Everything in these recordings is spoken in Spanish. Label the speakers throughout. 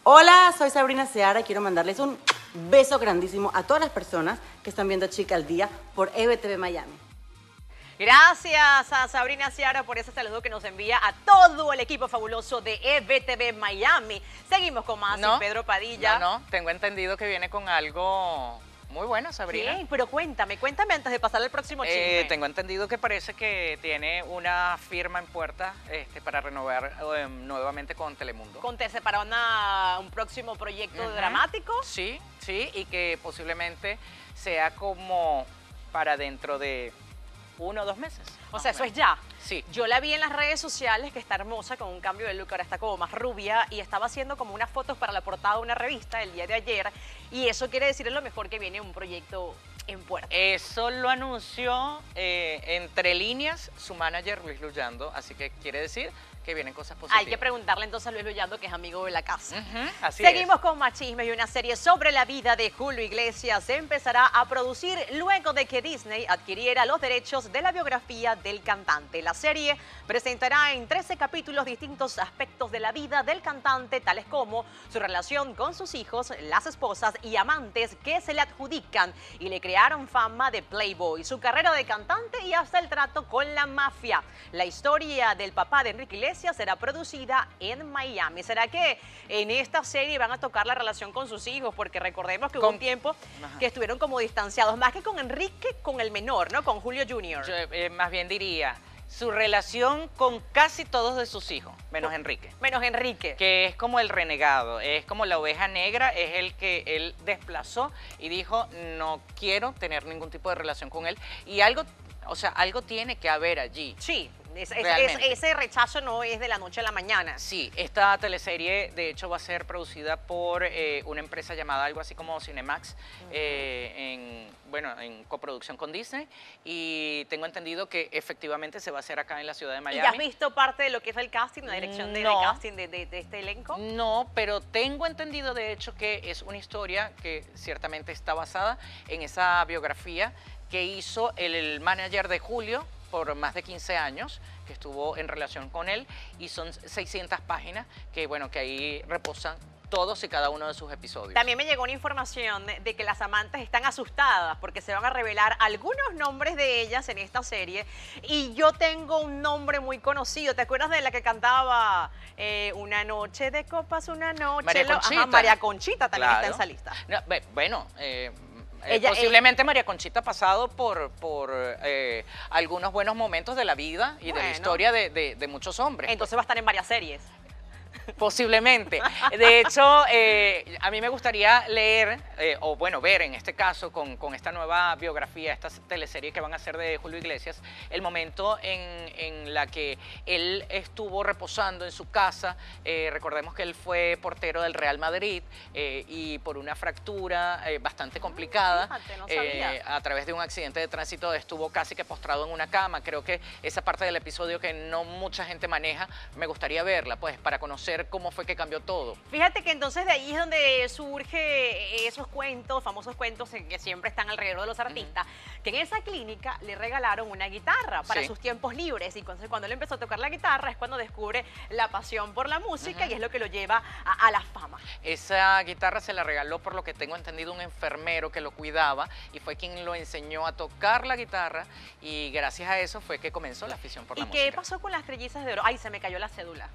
Speaker 1: Hola, soy Sabrina Seara y quiero mandarles un beso grandísimo a todas las personas que están viendo Chica al Día por EBTV Miami.
Speaker 2: Gracias a Sabrina Seara por ese saludo que nos envía a todo el equipo fabuloso de EBTV Miami. Seguimos con más y Pedro Padilla.
Speaker 3: No, tengo entendido que viene con algo muy bueno, Sabrina.
Speaker 2: ¿Qué? Pero cuéntame antes de pasar al próximo chisme.
Speaker 3: Tengo entendido que parece que tiene una firma en puerta para renovar nuevamente con Telemundo.
Speaker 2: Para un próximo proyecto dramático.
Speaker 3: Sí, y que posiblemente sea como para dentro de 1 o 2 meses.
Speaker 2: O sea, eso es ya.
Speaker 3: Sí.
Speaker 2: Yo la vi en las redes sociales, que está hermosa, con un cambio de look, ahora está como más rubia, y estaba haciendo como unas fotos para la portada de una revista el día de ayer, y eso quiere decir a lo mejor que viene un proyecto en puerta.
Speaker 3: Eso lo anunció entre líneas su manager Luis Luyando, así que quiere decir que vienen cosas positivas.
Speaker 2: Hay que preguntarle entonces a Luis Luyando, que es amigo de la casa.
Speaker 3: Seguimos
Speaker 2: con más chismes, y una serie sobre la vida de Julio Iglesias se empezará a producir luego de que Disney adquiriera los derechos de la biografía del cantante. La serie presentará en 13 capítulos distintos aspectos de la vida del cantante, tales como su relación con sus hijos, las esposas y amantes que se le adjudican y le crearon fama de playboy, su carrera de cantante y hasta el trato con la mafia. La historia del papá de Enrique Iglesias será producida en Miami. ¿Será que en esta serie van a tocar la relación con sus hijos? Porque recordemos que hubo un tiempo que estuvieron como distanciados, más que con Enrique, con el menor, ¿no? Con Julio Jr.
Speaker 3: Yo, más bien diría su relación con casi todos de sus hijos, menos Enrique.
Speaker 2: Menos Enrique.
Speaker 3: Que es como el renegado, es como la oveja negra, es el que él desplazó y dijo, no quiero tener ningún tipo de relación con él. Y algo, o sea, algo tiene que haber allí.
Speaker 2: Sí. Ese rechazo no es de la noche a la mañana.
Speaker 3: Sí, esta teleserie de hecho va a ser producida por una empresa llamada algo así como Cinemax, en coproducción con Disney, y tengo entendido que efectivamente se va a hacer acá en la ciudad de Miami.
Speaker 2: ¿Y ya has visto parte de lo que es el casting, la dirección de casting de este elenco?
Speaker 3: No, pero tengo entendido de hecho que es una historia que ciertamente está basada en esa biografía que hizo el manager de Julio por más de 15 años, que estuvo en relación con él, y son 600 páginas que, bueno, que ahí reposan todos y cada uno de sus episodios.
Speaker 2: También me llegó una información de que las amantes están asustadas porque se van a revelar algunos nombres de ellas en esta serie, y yo tengo un nombre muy conocido. ¿Te acuerdas de la que cantaba Una noche de copas, una noche?
Speaker 3: María Conchita.
Speaker 2: María Conchita también está en esa lista.
Speaker 3: No, bueno, posiblemente María Conchita ha pasado por algunos buenos momentos de la vida y de la historia de muchos hombres.
Speaker 2: Entonces va a estar en varias series.
Speaker 3: Posiblemente. De hecho, a mí me gustaría leer, ver en este caso, con esta nueva biografía, esta teleserie que van a hacer de Julio Iglesias, el momento en la que él estuvo reposando en su casa. Recordemos que él fue portero del Real Madrid y por una fractura bastante complicada,
Speaker 2: fíjate, no sabía.
Speaker 3: a través de un accidente de tránsito, estuvo casi que postrado en una cama. Creo que esa parte del episodio que no mucha gente maneja, me gustaría verla, pues, para conocer cómo fue que cambió todo.
Speaker 2: Fíjate que entonces de ahí es donde surge esos cuentos, famosos cuentos que siempre están alrededor de los artistas, que en esa clínica le regalaron una guitarra para sus tiempos libres, y entonces cuando él empezó a tocar la guitarra es cuando descubre la pasión por la música y es lo que lo lleva a la fama.
Speaker 3: Esa guitarra se la regaló, por lo que tengo entendido, un enfermero que lo cuidaba y fue quien lo enseñó a tocar la guitarra, y gracias a eso fue que comenzó la afición por la música.
Speaker 2: ¿Y qué pasó con las trellizas de oro? Ay, se me cayó la cédula.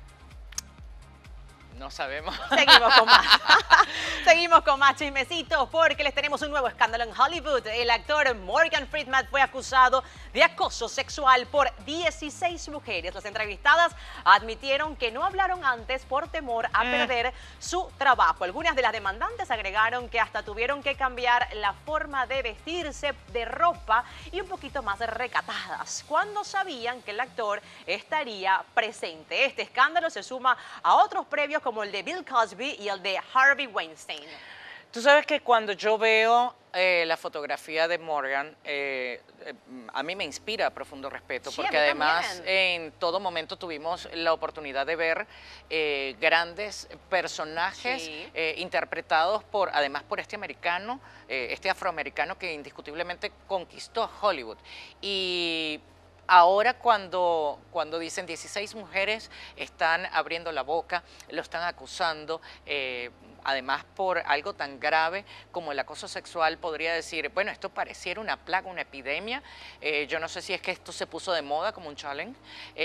Speaker 3: No sabemos.
Speaker 2: Seguimos con más. Seguimos con más chismecitos porque les tenemos un nuevo escándalo en Hollywood. El actor Morgan Freeman fue acusado de acoso sexual por 16 mujeres. Las entrevistadas admitieron que no hablaron antes por temor a perder su trabajo. Algunas de las demandantes agregaron que hasta tuvieron que cambiar la forma de vestirse, de ropa, y un poquito más recatadas cuando sabían que el actor estaría presente. Este escándalo se suma a otros previos como el de Bill Cosby y el de Harvey Weinstein.
Speaker 3: Tú sabes que cuando yo veo la fotografía de Morgan, a mí me inspira profundo respeto,
Speaker 2: Sí,
Speaker 3: porque además en todo momento tuvimos la oportunidad de ver grandes personajes interpretados además por este americano, este afroamericano que indiscutiblemente conquistó Hollywood. Y ahora cuando dicen 16 mujeres están abriendo la boca, lo están acusando, además por algo tan grave como el acoso sexual, podría decir, bueno, esto pareciera una plaga, una epidemia. Yo no sé si es que esto se puso de moda como un challenge,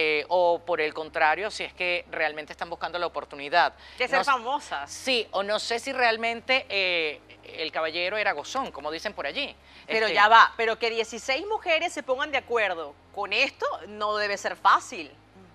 Speaker 3: o por el contrario, si es que realmente están buscando la oportunidad.
Speaker 2: De ser famosas.
Speaker 3: Sí, o no sé si realmente el caballero era gozón, como dicen por allí.
Speaker 2: Pero ya va, pero que 16 mujeres se pongan de acuerdo con esto no debe ser fácil.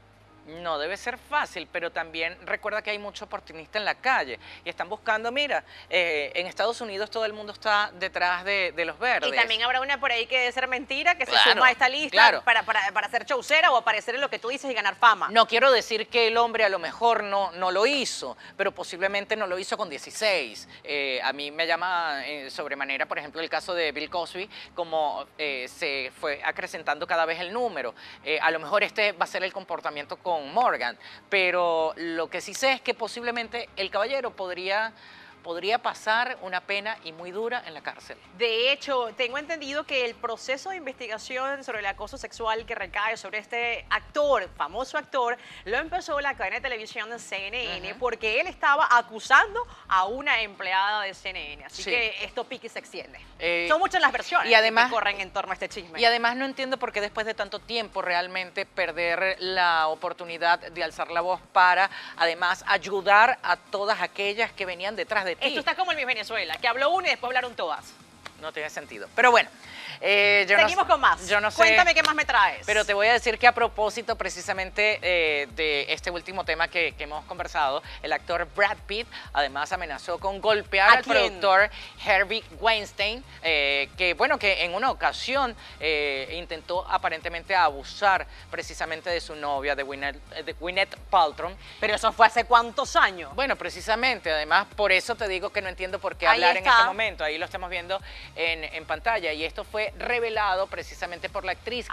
Speaker 3: No debe ser fácil, pero también recuerda que hay mucho oportunista en la calle y están buscando, mira, en Estados Unidos todo el mundo está detrás de los verdes.
Speaker 2: Y también habrá una por ahí que debe ser mentira, que
Speaker 3: Claro,
Speaker 2: se suma a esta lista
Speaker 3: claro.
Speaker 2: para ser showcera o aparecer en lo que tú dices y ganar fama.
Speaker 3: No quiero decir que el hombre a lo mejor no lo hizo, pero posiblemente no lo hizo con 16. A mí me llama sobremanera, por ejemplo, el caso de Bill Cosby, como se fue acrecentando cada vez el número. A lo mejor este va a ser el comportamiento con Morgan, pero lo que sí sé es que posiblemente el caballero podría pasar una pena y muy dura en la cárcel.
Speaker 2: De hecho, tengo entendido que el proceso de investigación sobre el acoso sexual que recae sobre este actor, famoso actor, lo empezó la cadena de televisión de CNN porque él estaba acusando a una empleada de CNN. Así
Speaker 3: Sí.
Speaker 2: que esto pique y se extiende.
Speaker 3: Eh,
Speaker 2: Son muchas las versiones
Speaker 3: y además-
Speaker 2: que corren en torno a este chisme.
Speaker 3: Y además no entiendo por qué después de tanto tiempo realmente perder la oportunidad de alzar la voz para además ayudar a todas aquellas que venían detrás de ti.
Speaker 2: Esto está como en Miss Venezuela, que habló uno y después hablaron todas.
Speaker 3: No tiene sentido. Pero bueno,
Speaker 2: Seguimos con más.
Speaker 3: Yo no sé.
Speaker 2: Cuéntame qué más me traes.
Speaker 3: Pero te voy a decir que a propósito precisamente de este último tema que hemos conversado, el actor Brad Pitt además amenazó con golpear
Speaker 2: ¿A
Speaker 3: al
Speaker 2: quién?
Speaker 3: productor Harvey Weinstein, que bueno, que en una ocasión intentó aparentemente abusar precisamente de su novia, de Gwyneth Paltrow.
Speaker 2: Pero eso fue hace cuántos años.
Speaker 3: Bueno, precisamente, además por eso te digo que no entiendo por qué
Speaker 2: Ahí
Speaker 3: hablar en
Speaker 2: está.
Speaker 3: este momento, ahí lo estamos viendo en pantalla, y esto fue revelado precisamente por la actriz,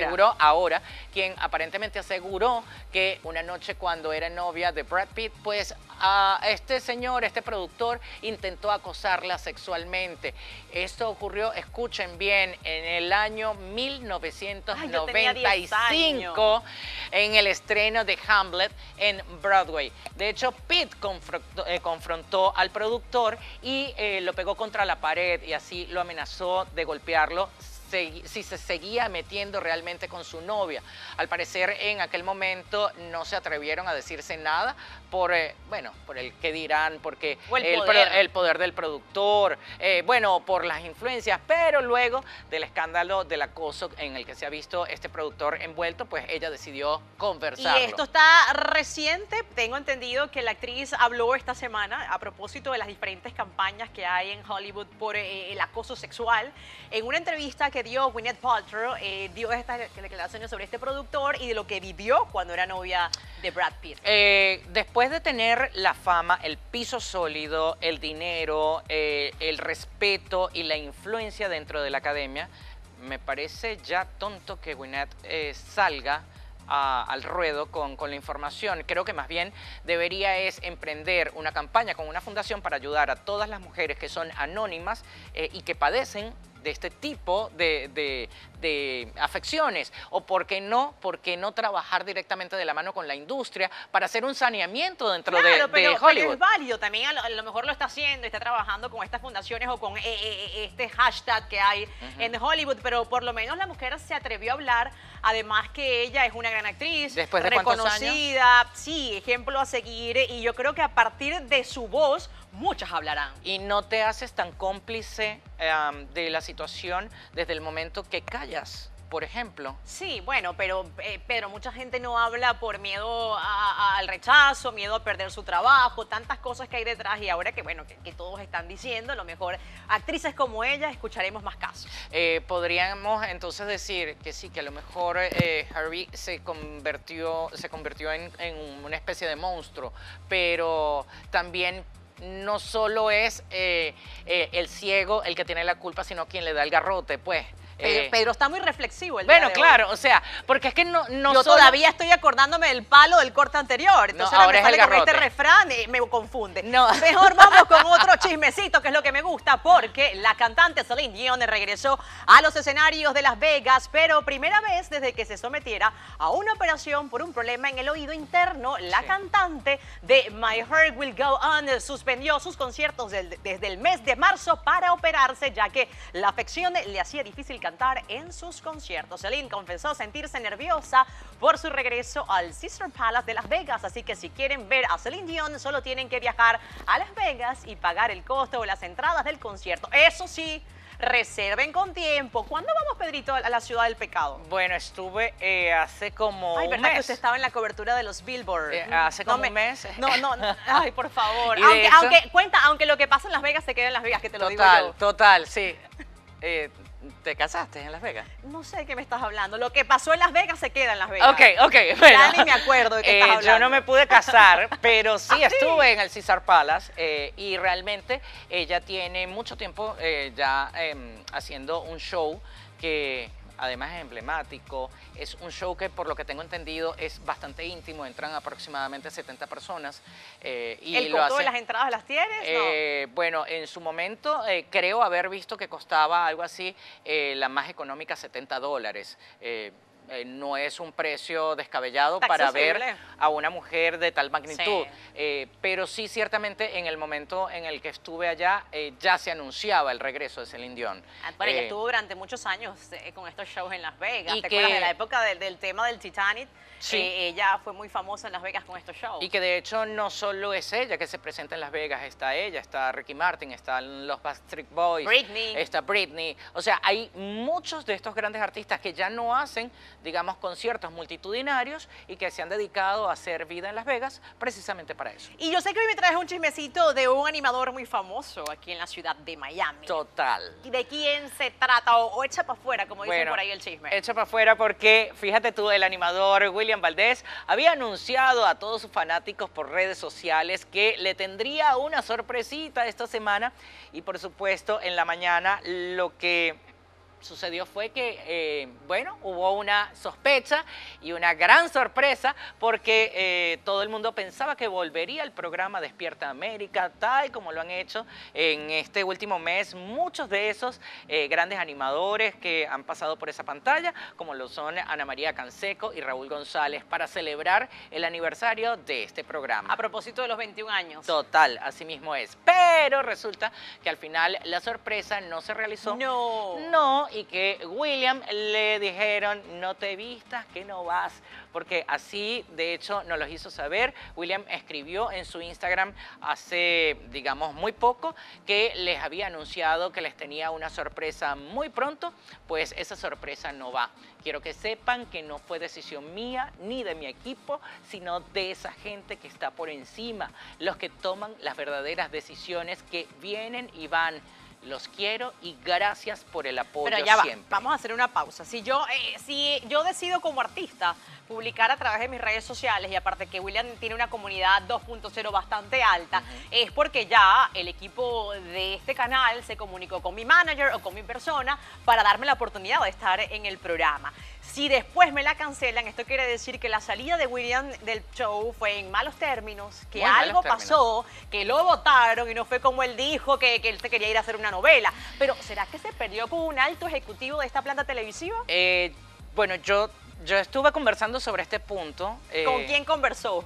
Speaker 3: quien aparentemente aseguró que una noche cuando era novia de Brad Pitt, pues a este señor, este productor, intentó acosarla sexualmente. Esto ocurrió, escuchen bien, en el año
Speaker 2: Ay, yo tenía 10
Speaker 3: 1995, en el estreno de Hamlet en Broadway. De hecho, Pitt confrontó al productor y lo pegó contra la pared y así lo amenazó de golpearlo si se seguía metiendo realmente con su novia. Al parecer en aquel momento no se atrevieron a decirse nada por el que dirán, porque
Speaker 2: O el
Speaker 3: poder del productor, bueno, por las influencias, pero luego del escándalo del acoso en el que se ha visto este productor envuelto, pues ella decidió conversarlo.
Speaker 2: Y esto está reciente. Tengo entendido que la actriz habló esta semana a propósito de las diferentes campañas que hay en Hollywood por el acoso sexual. En una entrevista que dio Gwyneth Paltrow, dio estas declaraciones sobre este productor y de lo que vivió cuando era novia de Brad Pitt.
Speaker 3: Después de tener la fama, el piso sólido, el dinero, el respeto y la influencia dentro de la academia, me parece ya tonto que Gwyneth salga al ruedo con la información. Creo que más bien debería es emprender una campaña con una fundación para ayudar a todas las mujeres que son anónimas y que padecen de este tipo de afecciones, o por qué no trabajar directamente de la mano con la industria para hacer un saneamiento dentro de
Speaker 2: pero
Speaker 3: Hollywood.
Speaker 2: es válido, también a lo mejor lo está haciendo, está trabajando con estas fundaciones o con este hashtag que hay en Hollywood, pero por lo menos la mujer se atrevió a hablar, además que ella es una gran actriz,
Speaker 3: ¿Después de cuántos
Speaker 2: reconocida, sí, ejemplo a seguir, y yo creo que a partir de su voz muchas hablarán.
Speaker 3: Y no te haces tan cómplice de la situación desde el momento que callas, por ejemplo.
Speaker 2: Sí, bueno, pero mucha gente no habla por miedo al rechazo, miedo a perder su trabajo, tantas cosas que hay detrás, y ahora que bueno, que todos están diciendo, a lo mejor actrices como ella escucharemos más casos.
Speaker 3: Podríamos entonces decir que sí, que a lo mejor Harvey se convirtió en una especie de monstruo, pero también no solo es el ciego el que tiene la culpa, sino quien le da el garrote, pues.
Speaker 2: Pedro está muy reflexivo el día
Speaker 3: Bueno,
Speaker 2: de
Speaker 3: claro,
Speaker 2: hoy.
Speaker 3: o sea, porque es que no
Speaker 2: Yo
Speaker 3: solo-
Speaker 2: todavía estoy acordándome del palo del corte anterior. Entonces
Speaker 3: No,
Speaker 2: ahora
Speaker 3: ahora
Speaker 2: me
Speaker 3: es el
Speaker 2: sale con este
Speaker 3: garrote.
Speaker 2: refrán y me confunde.
Speaker 3: No.
Speaker 2: Mejor vamos con otro chismecito, que es lo que me gusta, porque la cantante Celine Dion regresó a los escenarios de Las Vegas, pero primera vez desde que se sometiera a una operación por un problema en el oído interno. La
Speaker 3: Sí.
Speaker 2: cantante de My Heart Will Go On suspendió sus conciertos desde el mes de marzo para operarse, ya que la afección le hacía difícil cantar en sus conciertos. Celine confesó sentirse nerviosa por su regreso al Caesars Palace de Las Vegas, así que si quieren ver a Celine Dion solo tienen que viajar a Las Vegas y pagar el costo o las entradas del concierto. Eso sí, reserven con tiempo. ¿Cuándo vamos, Pedrito, a la Ciudad del Pecado?
Speaker 3: Bueno, estuve hace como
Speaker 2: Ay,
Speaker 3: un
Speaker 2: ¿verdad que
Speaker 3: mes.
Speaker 2: usted estaba en la cobertura de los Billboard?
Speaker 3: Hace como un mes.
Speaker 2: No, ay, por favor.
Speaker 3: Y de
Speaker 2: Aunque lo que pasa en Las Vegas se queda en Las Vegas, que te lo digo yo.
Speaker 3: Total, sí. ¿Te casaste en Las Vegas?
Speaker 2: No sé de qué me estás hablando. Lo que pasó en Las Vegas se queda en Las Vegas.
Speaker 3: Ok, bueno.
Speaker 2: Ya ni me acuerdo de qué estás hablando.
Speaker 3: Yo no me pude casar, pero sí
Speaker 2: ¿Ah, sí?
Speaker 3: estuve en el Caesar Palace y realmente ella tiene mucho tiempo ya haciendo un show que además es emblemático. Es un show que, por lo que tengo entendido, es bastante íntimo. Entran aproximadamente 70 personas. Y
Speaker 2: ¿El
Speaker 3: lo
Speaker 2: costo de
Speaker 3: hace-
Speaker 2: las entradas las tienes?
Speaker 3: Bueno, en su momento creo haber visto que costaba algo así, la más económica, $70. No es un precio descabellado
Speaker 2: Está
Speaker 3: para ver
Speaker 2: accesible.
Speaker 3: a una mujer de tal magnitud.
Speaker 2: Sí.
Speaker 3: Pero sí, ciertamente, en el momento en el que estuve allá, ya se anunciaba el regreso de Celine Dion.
Speaker 2: Bueno, ella
Speaker 3: Eh,
Speaker 2: estuvo durante muchos años con estos shows en Las Vegas.
Speaker 3: Y
Speaker 2: ¿Te
Speaker 3: que-
Speaker 2: acuerdas de la época del tema del Titanic?
Speaker 3: Sí.
Speaker 2: Ella fue muy famosa en Las Vegas con estos shows.
Speaker 3: Y que de hecho no solo es ella que se presenta en Las Vegas, está ella, está Ricky Martin, están los Backstreet Boys,
Speaker 2: Britney.
Speaker 3: está Britney. O sea, hay muchos de estos grandes artistas que ya no hacen, digamos, conciertos multitudinarios y que se han dedicado a hacer vida en Las Vegas precisamente para eso.
Speaker 2: Y yo sé que hoy me traes un chismecito de un animador muy famoso aquí en la ciudad de Miami.
Speaker 3: Total.
Speaker 2: ¿De quién se trata? O echa para afuera, como dicen
Speaker 3: Bueno,
Speaker 2: por ahí el chisme.
Speaker 3: Echa para afuera porque, fíjate tú, el animador William Valdés había anunciado a todos sus fanáticos por redes sociales que le tendría una sorpresita esta semana y, por supuesto, en la mañana lo que sucedió fue que, bueno, hubo una sospecha y una gran sorpresa porque todo el mundo pensaba que volvería el programa Despierta América, tal como lo han hecho en este último mes muchos de esos grandes animadores que han pasado por esa pantalla, como lo son Ana María Canseco y Raúl González, para celebrar el aniversario de este programa.
Speaker 2: A propósito de los 21 años.
Speaker 3: Total, así mismo es. Pero resulta que al final la sorpresa no se realizó.
Speaker 2: No.
Speaker 3: No, y que William le dijeron, no te vistas, que no vas, porque así, de hecho, nos lo hizo saber. William escribió en su Instagram hace, digamos, muy poco, que les había anunciado que les tenía una sorpresa muy pronto, pues esa sorpresa no va. Quiero que sepan que no fue decisión mía ni de mi equipo, sino de esa gente que está por encima, los que toman las verdaderas decisiones, que vienen y van. Los quiero y gracias por el apoyo
Speaker 2: Pero ya va,
Speaker 3: siempre.
Speaker 2: vamos a hacer una pausa. Si yo decido como artista publicar a través de mis redes sociales, y aparte que William tiene una comunidad 2.0 bastante alta, es porque ya el equipo de este canal se comunicó con mi manager o con mi persona para darme la oportunidad de estar en el programa. Si después me la cancelan, esto quiere decir que la salida de William del show fue en malos términos, que
Speaker 3: Muy malos
Speaker 2: algo
Speaker 3: términos.
Speaker 2: pasó, que lo votaron y no fue como él dijo, que él se quería ir a hacer una novela. Pero, ¿será que se perdió con un alto ejecutivo de esta planta televisiva?
Speaker 3: Bueno, yo estuve conversando sobre este punto.
Speaker 2: ¿Con quién conversó?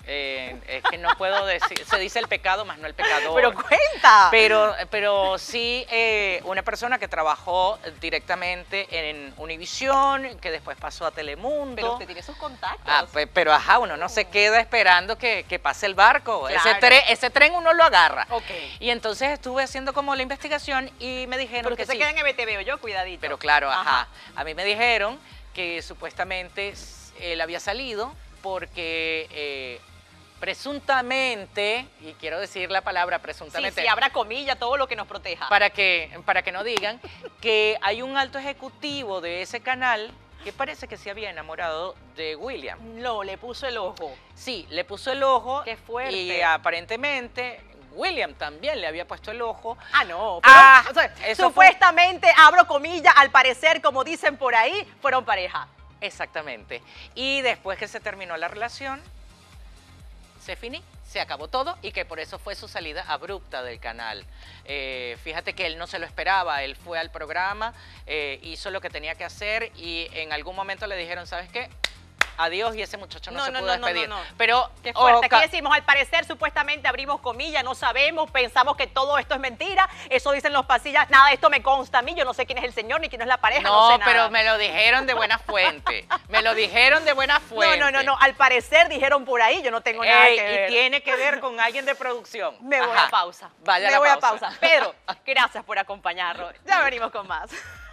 Speaker 3: Es que no puedo decir, se dice el pecado más no el pecador.
Speaker 2: Pero cuenta.
Speaker 3: Pero sí, una persona que trabajó directamente en Univisión, que después pasó a Telemundo.
Speaker 2: Pero usted tiene sus contactos.
Speaker 3: Pero ajá, uno no se queda esperando que pase el barco.
Speaker 2: Claro.
Speaker 3: Ese tren uno lo agarra.
Speaker 2: Ok.
Speaker 3: Y entonces estuve haciendo como la investigación y me dijeron
Speaker 2: Pero
Speaker 3: que
Speaker 2: usted se
Speaker 3: sí.
Speaker 2: queda en EBTV, yo cuidadito.
Speaker 3: Pero claro, ajá.
Speaker 2: Ajá.
Speaker 3: A mí me dijeron que supuestamente él había salido porque presuntamente, y quiero decir la palabra presuntamente,
Speaker 2: Sí, abra comilla, todo lo que nos proteja.
Speaker 3: para que no digan, que hay un alto ejecutivo de ese canal que parece que se había enamorado de William.
Speaker 2: No, le puso el ojo.
Speaker 3: Sí, le puso el ojo.
Speaker 2: Qué fuerte.
Speaker 3: Y aparentemente William también le había puesto el ojo.
Speaker 2: Ah, no. Pero, o sea,
Speaker 3: eso
Speaker 2: supuestamente, abro comillas, al parecer, como dicen por ahí, fueron pareja.
Speaker 3: Exactamente. Y después que se terminó la relación, se acabó todo y que por eso fue su salida abrupta del canal. Fíjate que él no se lo esperaba, él fue al programa, hizo lo que tenía que hacer y en algún momento le dijeron, ¿sabes qué? Adiós, y ese muchacho no se pudo despedir. Pero,
Speaker 2: qué fuerte. Aquí decimos, al parecer, supuestamente, abrimos comillas, no sabemos, pensamos que todo esto es mentira. Eso dicen los pasillas, nada de esto me consta a mí, yo no sé quién es el señor ni quién es la pareja, no sé nada.
Speaker 3: Pero me lo dijeron de buena fuente. Me lo dijeron de buena fuente.
Speaker 2: No, al parecer dijeron por ahí, yo no tengo nada que ver.
Speaker 3: Y tiene que ver con alguien de producción.
Speaker 2: Me voy a pausa.
Speaker 3: Vaya
Speaker 2: me voy a pausa. Pedro, gracias por acompañarnos. Ya venimos con más.